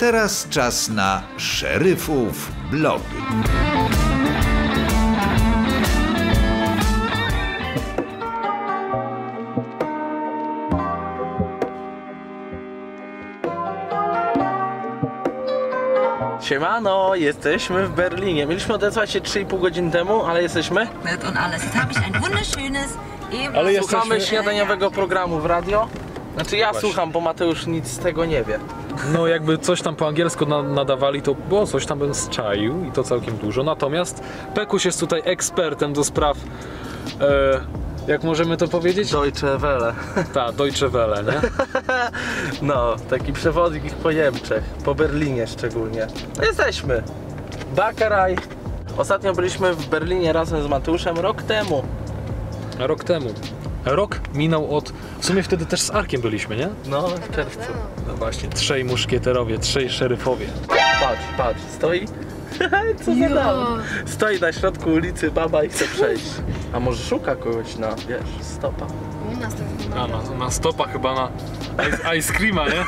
teraz czas na Szeryfów Blog. Siemano, jesteśmy w Berlinie. Mieliśmy odezwać się 3,5 godziny temu, ale jesteśmy. Und alles. Jetzt habe ich ein wunderschönes, Ale słuchamy śniadaniowego programu w radio. Znaczy ja słucham, bo Mateusz nic z tego nie wie. No jakby coś tam po angielsku nadawali, to było coś tam bym zczaił i to całkiem dużo. Natomiast Pekuś jest tutaj ekspertem do spraw, jak możemy to powiedzieć? Deutsche Welle. Tak, Deutsche Welle, nie? No, taki przewodnik po Niemczech, po Berlinie szczególnie. No jesteśmy. Bäckerei. Ostatnio byliśmy w Berlinie razem z Mateuszem rok temu. Rok temu. Rok minął od... W sumie wtedy też z Arkiem byliśmy, nie? No, w czerwcu. No właśnie, 3 muszkieterowie, 3 szeryfowie. Patrz, stoi. Co za dam? Stoi na środku ulicy baba i chce przejść. A może szuka kogoś na, wiesz, stopa. A, na stopa chyba na ice creama, nie?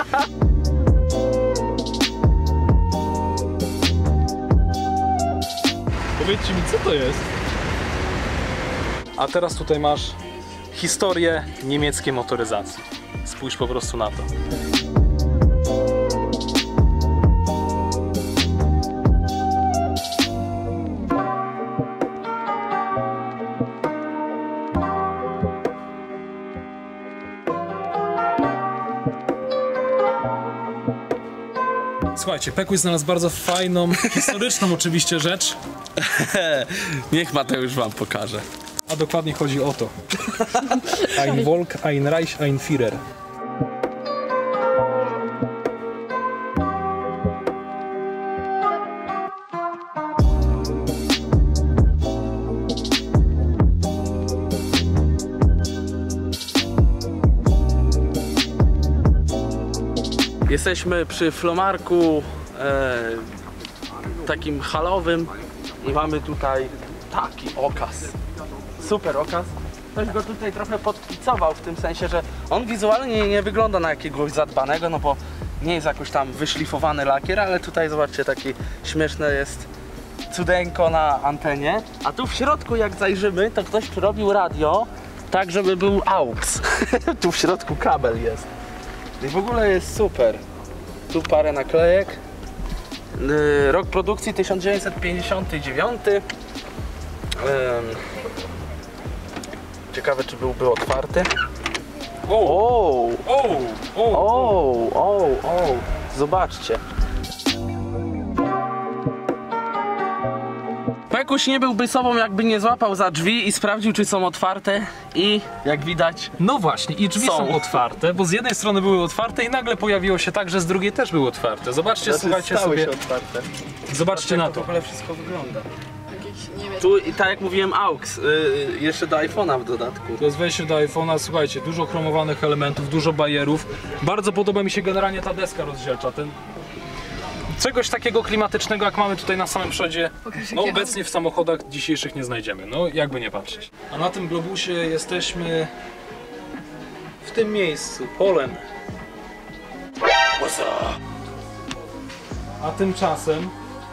Powiedzcie mi, co to jest? A teraz tutaj masz historię niemieckiej motoryzacji. Spójrz po prostu na to. Słuchajcie, Pekuś znalazł bardzo fajną, historyczną oczywiście rzecz. Niech Mateusz wam pokaże. A dokładnie chodzi o to. Ein Volk, ein Reich, ein Führer. Jesteśmy przy Flohmarku takim halowym i mamy tutaj taki okaz. Super okaz. Ktoś go tutaj trochę podpicował w tym sensie, że on wizualnie nie wygląda na jakiegoś zadbanego, no bo nie jest jakoś tam wyszlifowany lakier, ale tutaj zobaczcie, taki śmieszne jest cudeńko na antenie. A tu w środku jak zajrzymy, to ktoś przyrobił radio tak, żeby był AUX. Tu w środku kabel jest. I w ogóle jest super. Tu parę naklejek. Rok produkcji 1959. Ciekawe, czy byłby otwarty. Zobaczcie. Pekuś nie byłby sobą, jakby nie złapał za drzwi i sprawdził, czy są otwarte. I jak widać, no właśnie, i drzwi są otwarte, bo z jednej strony były otwarte i nagle pojawiło się tak, że z drugiej też były otwarte. Zobaczcie, słuchajcie sobie. Otwarte. Zobaczcie na to. Jak w ogóle wszystko wygląda. Tu, tak jak mówiłem, AUX, jeszcze do iPhone'a w dodatku. To jest wejście do iPhone'a, słuchajcie, dużo chromowanych elementów, dużo bajerów. Bardzo podoba mi się generalnie ta deska rozdzielcza. Czegoś takiego klimatycznego, jak mamy tutaj na samym przodzie, no obecnie w samochodach dzisiejszych nie znajdziemy, no jakby nie patrzeć. A na tym globusie jesteśmy w tym miejscu, Polen. A tymczasem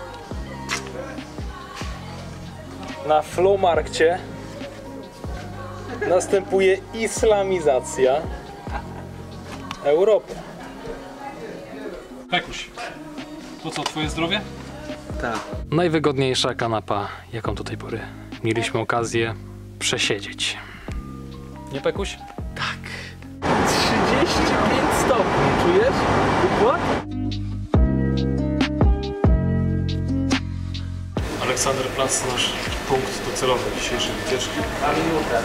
na Flohmarkcie następuje islamizacja Europy. Pekuś, to co, twoje zdrowie? Tak. Najwygodniejsza kanapa, jaką do tej pory mieliśmy okazję przesiedzieć. Nie, Pekuś? Tak. 35 stopni, czujesz? Układ? Aleksanderplatz, nasz punkt docelowy dzisiejszej wycieczki. Na minutę.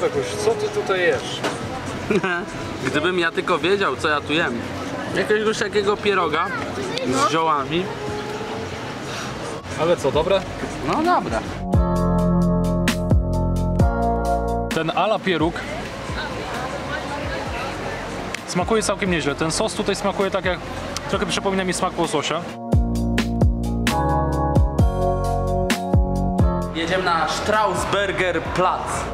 Pekuś, co ty tutaj jesz? Gdybym ja tylko wiedział, co ja tu jem. Jakiegoś takiego pieroga z ziołami. Ale co, dobre? No dobra. Ten ala pieróg smakuje całkiem nieźle. Ten sos tutaj smakuje tak jak... Trochę przypomina mi smak łososia. Jedziemy na Strausberger Platz.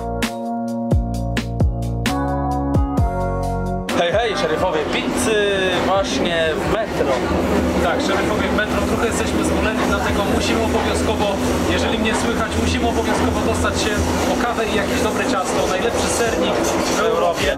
Hej, hej, szeryfowie pizzy właśnie w metro. Tak, szeryfowie w metro, trochę jesteśmy zmuleni, dlatego musimy obowiązkowo, jeżeli mnie słychać, musimy obowiązkowo dostać się o kawę i jakieś dobre ciasto. Najlepszy sernik w Europie.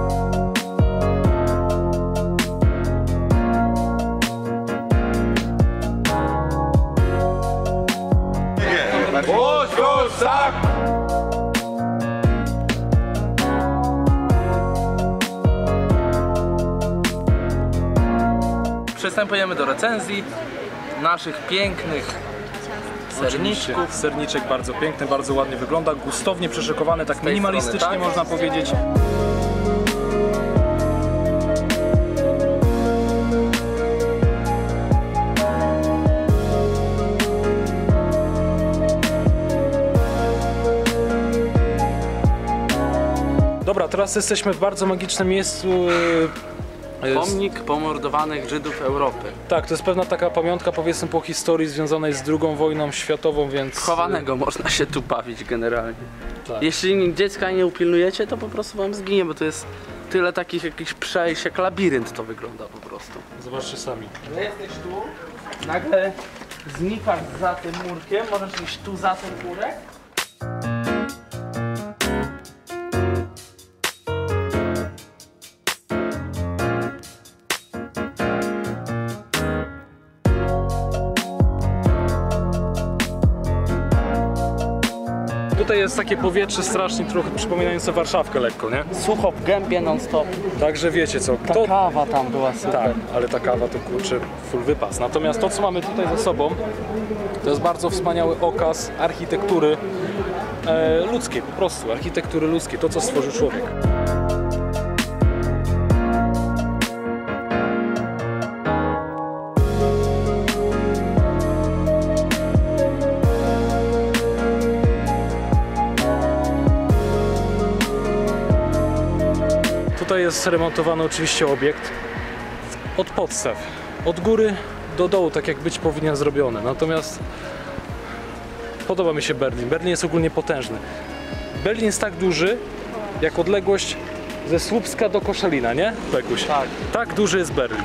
Przystępujemy do recenzji naszych pięknych serniczków. Serniczek bardzo piękny, bardzo ładnie wygląda, gustownie przyszykowany, tak minimalistycznie strony, tak? można powiedzieć. Dobra, teraz jesteśmy w bardzo magicznym miejscu. Pomnik pomordowanych Żydów Europy. Tak, to jest pewna taka pamiątka, powiedzmy, po historii związanej z II wojną światową, więc... Chowanego można się tu bawić generalnie. Tak. Jeśli dziecka nie upilnujecie, to po prostu wam zginie, bo to jest tyle takich jakichś przejść, jak labirynt to wygląda po prostu. Zobaczcie sami. Jesteś tu, nagle znikasz za tym murkiem, możesz iść tu za ten murek. Tutaj jest takie powietrze strasznie trochę przypominające Warszawkę lekko, nie? Sucho w gębie non stop. Także wiecie co, Ta kawa tam była super. Tak, ale ta kawa to kurczę full wypas. Natomiast to, co mamy tutaj ze sobą, to jest bardzo wspaniały okaz architektury ludzkiej, po prostu architektury ludzkiej, to co stworzył człowiek. Tutaj jest remontowany oczywiście obiekt od podstaw, od góry do dołu, tak jak być powinien zrobione. Natomiast podoba mi się Berlin. Berlin jest ogólnie potężny. Berlin jest tak duży, jak odległość ze Słupska do Koszalina, nie? Pekuś? Tak. Tak duży jest Berlin.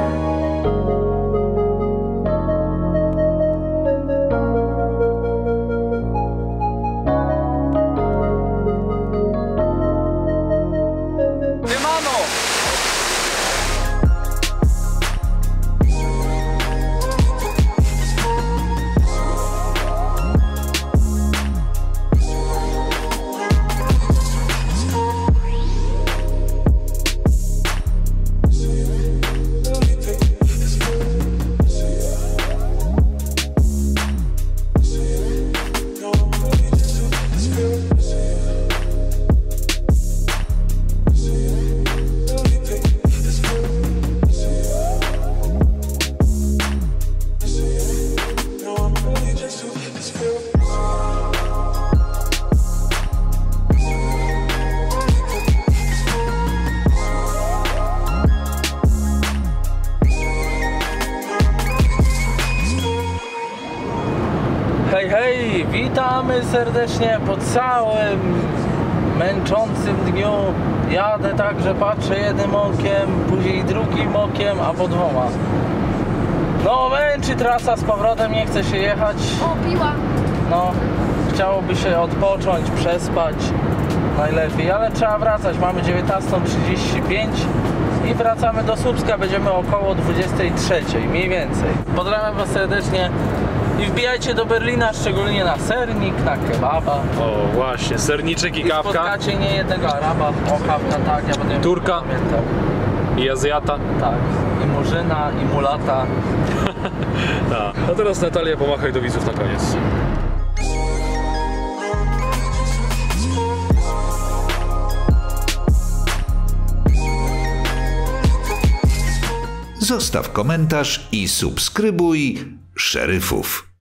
Hej, hej, witamy serdecznie po całym męczącym dniu. Jadę tak, że patrzę jednym okiem, później drugim okiem, a po dwoma. No męczy trasa z powrotem, nie chce się jechać. O, piła. No, chciałoby się odpocząć, przespać najlepiej, ale trzeba wracać. Mamy 19:35 i wracamy do Słupska. Będziemy około 23:00 mniej więcej. Pozdrawiam was serdecznie i wbijajcie do Berlina, szczególnie na sernik, na kebaba. O właśnie, serniczek i I kawka. spotkacie nie jednego Araba, o kawka, tak, ja będę Turka. pamiętał. I Azjata. Tak, i Murzyna, i Mulata. Tak. A teraz Natalia, pomachaj do widzów na koniec. Zostaw komentarz i subskrybuj Szeryfów.